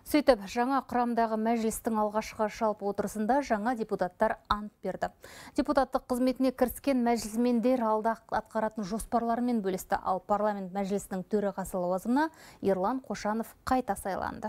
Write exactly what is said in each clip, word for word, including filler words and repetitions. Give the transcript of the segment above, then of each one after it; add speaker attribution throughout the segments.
Speaker 1: Сөйтіп, жаңа құрамдағы мәжілістің алғашқы жалпы отырысында жаңа депутаттар ант берді. Депутаттық қызметіне кіріскен мәжілісмендер алда атқаратын жоспарларымен бөлісті, ал парламент мәжілісінің төрағасы лауазымына Ерлан Қошанов қайта сайланды.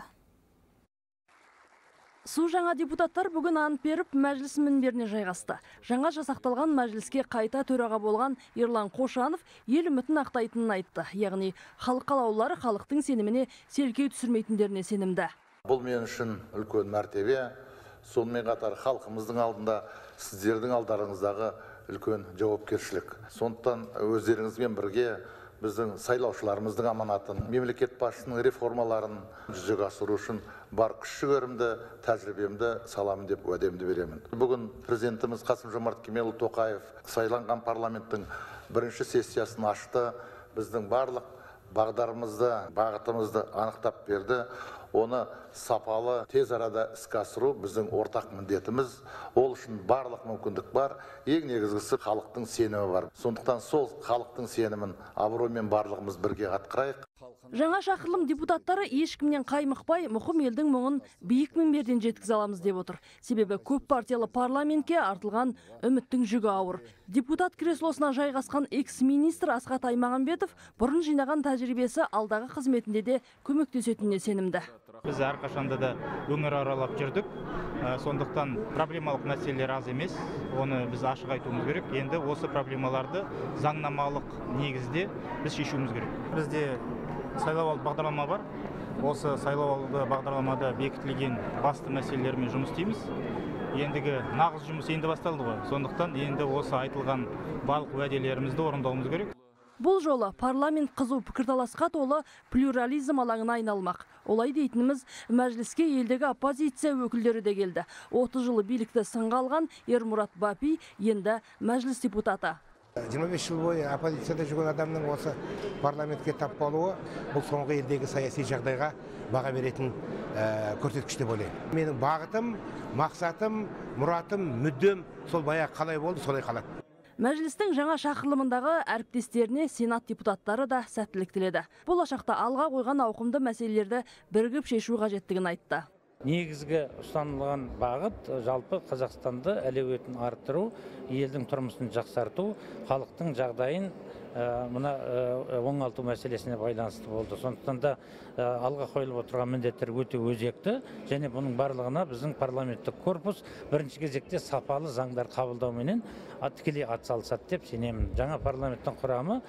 Speaker 2: Су жаңа депутаттар бүгін ант беріп, мәжіліс мінберіне жайғасты. Жаңа жасақталған мәжіліске қайта төраға болған Ерлан Қошанов ел үмітін ақтайтынын айтты. Яғни, халық қалаулылары халықтың сеніміне селкеу түсірмейтіндеріне сенімді.
Speaker 3: Бұл мен үшін үлкен мәртебе, сонымен қатар халқымыздың алдында, сіздердің алдарыңыздағы үлкен жауапкершілік. Сондықтан өздеріңізбен бірге біздің сайлаушыларымыздың аманатын, мемлекет басшысының реформаларын жүзеге асыру үшін бар күш-жігерімді, тәжірибемді саламын деп уәдемді беремін. Бүгін президентіміз Қасым-Жомарт Кемелұлы Тоқаев сайланған парламенттің бірінші сессиясын ашты. Біздің барлық бағдарымызды, бағытымызды анықтап берді. Оны сапалы, тез арада іске асыру біздің ортақ міндетіміз. Ол үшін барлық мүмкіндік бар. Ең негізгісі халықтың сенімі бар. Сондықтан сол халықтың сенімін абыроймен барлығымыз бірге атқарайық.
Speaker 2: Жаңа шақырылым депутаттары ешкімнен қаймықпай, мұқым елдің мұңын биік мінберден жеткізе аламыз деп отыр. Себебі көп партиялы парламентке артылған үміттің жүгі ауыр. Депутат креслосына жайғасқан экс-министр Асхат Аймағамбетов бұрын жинаған тәжірибесі алдағы қызметінде де көмектесетініне сенімді.
Speaker 4: Біз әрқашанда да өңір аралап жүрдік. Сондықтан проблемалық мәселелер аз емес. Оны біз ашық айтуымыз керек. Енді осы проблемаларды заңнамалық негізде біз шешуіміз керек. Бізде сайлауалды бағдарлама бар. Осы сайлауалды бағдарламада бекітілген басты мәселелермен жұмыс істейміз. Ендігі нағыз жұмыс енді басталды ғой. Сондықтан енді осы айтылған барлық уәделерімізді орындауымыз керек.
Speaker 2: Бұл жолы парламент қызу пікірталасқа толы плюрализм алаңына айналмақ. Олай дейтініміз, мәжіліске елдегі оппозиция өкілдері де келді. отыз жылы билікті сынға алған Ермұрат Бапи енді мәжіліс депутаты.
Speaker 5: жиырма бес жыл бойы оппозицияда жүрген адамның осы парламентке тап болуы, бұл соңғы елдегі саяси жағдайға баға беретін көрсеткіш деп ойлаймын. Менің бағытым, мақсатым, мұратым, мүддем сол баяғы қалай болды, солай қалады.
Speaker 2: Мәжілістің жаңа шақырылымындағы әріптестеріне сенат депутаттары да сәттілік тіледі. Болашақта алға қойған ауқымды мәселелерді бірігіп шешу қажеттігін айтты.
Speaker 6: Негізгі ұстанылған бағыт жалпы Қазақстанды әлеуетін арттыру, елдің тұрмысын жақсарту, халықтың жағдайын мына оңалту мәселесіне байланысты болды. Сондықтан да алға қойылып отырған міндеттер өте өзекті, және бұның барлығына біздің парламенттік корпус бірінші кезекте сапалы заңдар қабылдауменен тікелей атсалысады деп сенемін. Жаңа парламенттің құрамы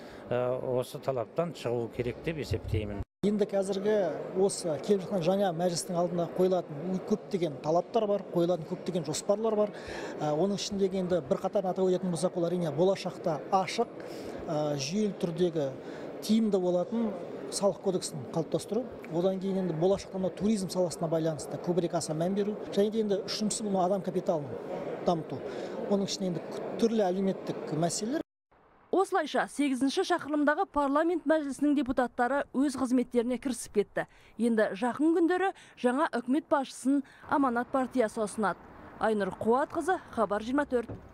Speaker 6: осы талаптан шығу керек деп есептеймін.
Speaker 7: Енді қазіргі осы келіп жатқан жаңа мәжілістің алдына қойылатын көптеген талаптар бар, қойылатын көптеген жоспарлар бар. Оның ішіндегі енді бір қатар атап өтетін болсақ, олар әрине болашақта ашық, жүйелі түрдегі тиімді болатын салық кодексін қалыптастыру. Одан кейін енді болашақта туризм саласына байланысты көбірек аса мән беру. Және де енді үшіншісі бұл адам капиталын дамыту. Оның ішінде енді түрлі әлеуметтік мәселелер.
Speaker 2: Осылайша сегізінші шақырылымдағы парламент мәжілісінің депутаттары өз қызметтеріне кірісіп кетті. Енді жақын күндері жаңа үкімет басшысын Аманат партиясы ұсынады. Айнұр Қуатқызы, Хабар жиырма төрт.